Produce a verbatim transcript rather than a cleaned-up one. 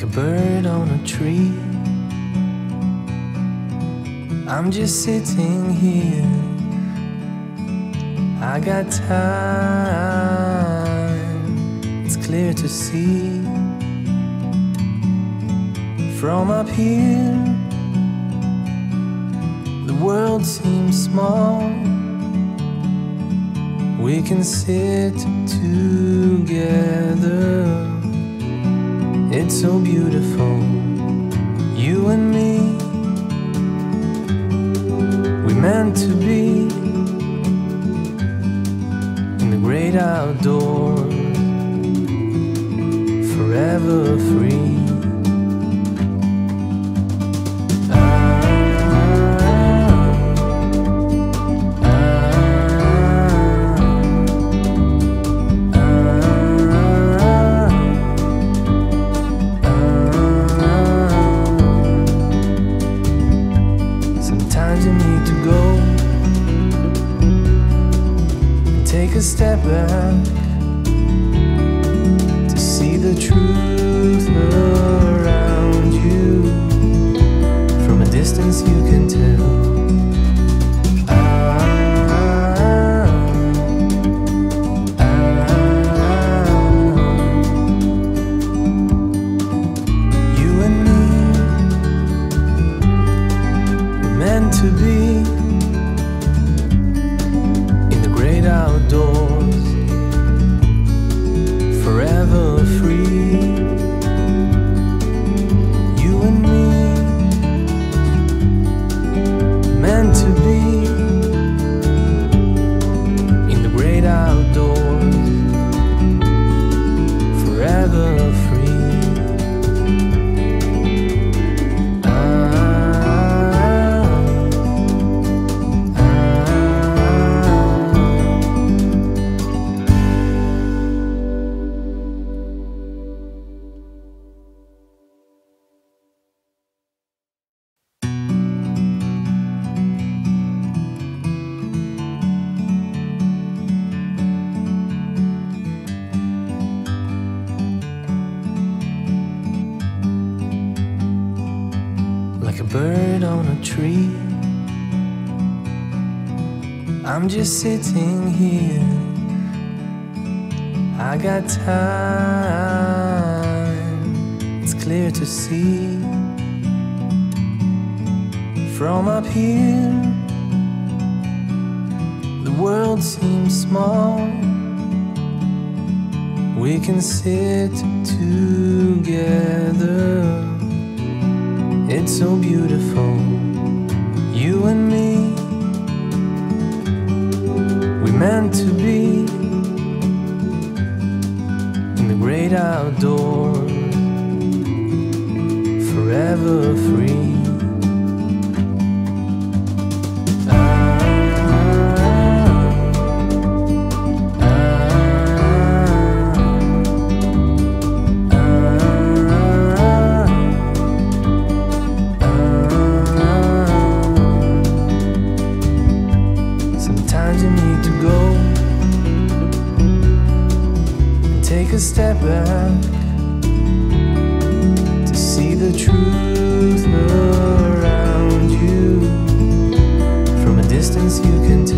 bird on a tree. I'm just sitting here. I got time, it's clear to see. From up here, the world seems small. We can sit together. It's so beautiful, you and me. We meant to be in the great outdoors, forever free. You need to go and take a step back to see the truth around you. From a distance you can tell. To be in the great outdoors, forever free. You and me, meant to be in the great outdoors, forever free. Like a bird on a tree, I'm just sitting here. I got time, it's clear to see. From up here, the world seems small. We can sit together. It's so beautiful, you and me. We meant to be in the great outdoors, forever free. Sometimes you need to go and take a step back to see the truth around you. From a distance you can